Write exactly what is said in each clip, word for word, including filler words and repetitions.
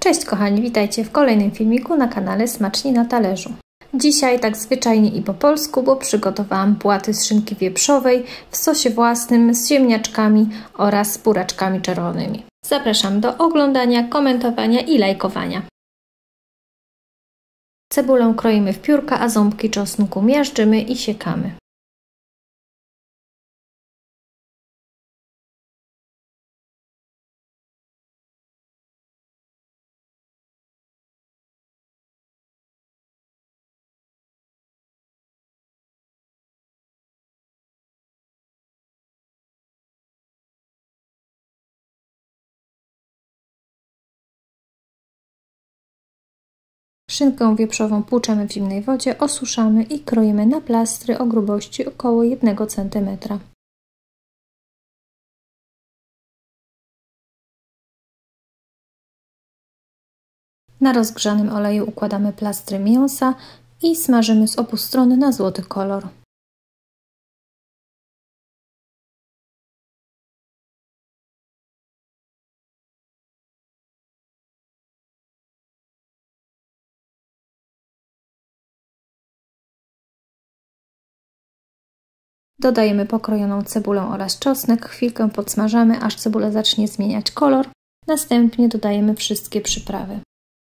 Cześć kochani, witajcie w kolejnym filmiku na kanale Smacznie na talerzu. Dzisiaj tak zwyczajnie i po polsku, bo przygotowałam płaty z szynki wieprzowej w sosie własnym z ziemniaczkami oraz z buraczkami czerwonymi. Zapraszam do oglądania, komentowania i lajkowania. Cebulę kroimy w piórka, a ząbki czosnku miażdżymy i siekamy. Szynkę wieprzową płuczemy w zimnej wodzie, osuszamy i kroimy na plastry o grubości około jednego centymetra. Na rozgrzanym oleju układamy plastry mięsa i smażymy z obu stron na złoty kolor. Dodajemy pokrojoną cebulę oraz czosnek, chwilkę podsmażamy, aż cebula zacznie zmieniać kolor. Następnie dodajemy wszystkie przyprawy.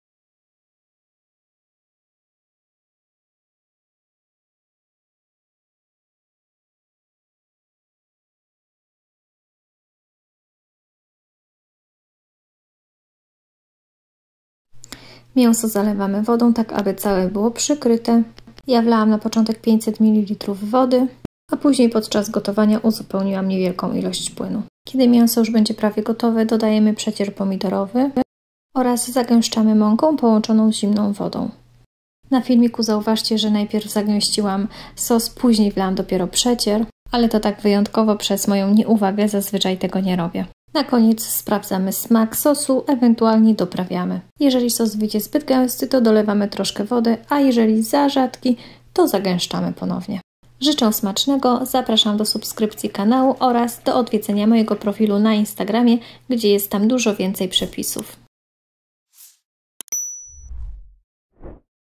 Mięso zalewamy wodą, tak aby całe było przykryte. Ja wlałam na początek pięćset mililitrów wody, a później podczas gotowania uzupełniłam niewielką ilość płynu. Kiedy mięso już będzie prawie gotowe, dodajemy przecier pomidorowy oraz zagęszczamy mąką połączoną z zimną wodą. Na filmiku zauważcie, że najpierw zagęściłam sos, później wlałam dopiero przecier, ale to tak wyjątkowo przez moją nieuwagę, zazwyczaj tego nie robię. Na koniec sprawdzamy smak sosu, ewentualnie doprawiamy. Jeżeli sos wyjdzie zbyt gęsty, to dolewamy troszkę wody, a jeżeli za rzadki, to zagęszczamy ponownie. Życzę smacznego, zapraszam do subskrypcji kanału oraz do odwiedzenia mojego profilu na Instagramie, gdzie jest tam dużo więcej przepisów.